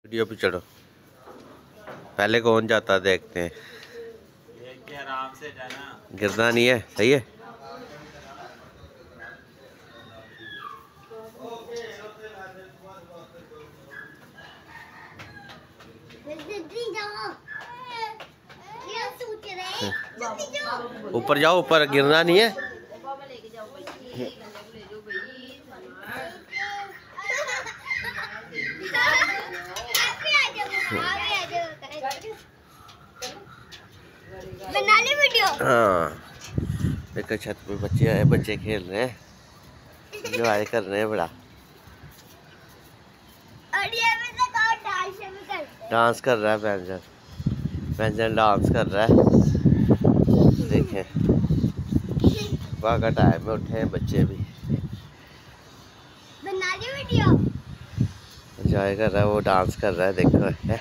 Video पे चढ़ो, पहले कौन जाता देखते हैं। आराम से जाना, गिरना नहीं है, सही है। ऊपर जाओ, ऊपर गिरना नहीं है। बना ली वीडियो। हाँ देखो छत पे बच्चे आए, बच्चे खेल रहे हैं, एंजॉय कर रहे हैं बड़ा। डांस कर रहा है व्यंजन, व्यंजन डांस कर रहा है। देखें सुबह का टाइम में उठे हैं बच्चे भी, बना ली वीडियो। एंजॉय कर रहा है, वो डांस कर रहा है, देखो है।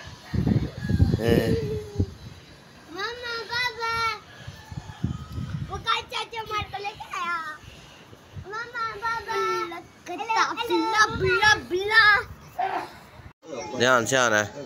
मामा बाबा वो का चाचा मार को लेके आया। मामा बाबा बिल्ला बिल्ला बिल्ला। ध्यान से आना है।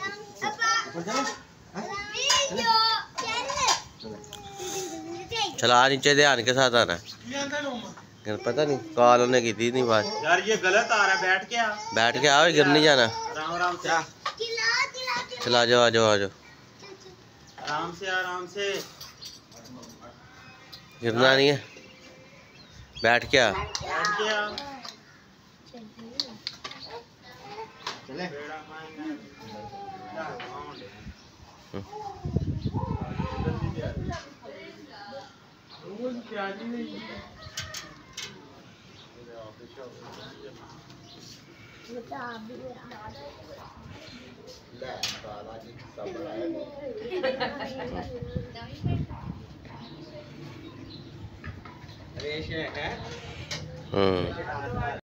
चला नीचे, ध्यान के साथ आना है। पता नहीं कॉल उन्हें की थी नहीं बात। यार ये गलत आ रहा है, बैठ के आ। बैठ के आओ, गिर नहीं जाना। आराम आराम से चला जाओ, आ जाओ, आ जाओ। आराम से आराम से, गिरना नहीं है, बैठ के आ। बैठ के आ। चले हम्म।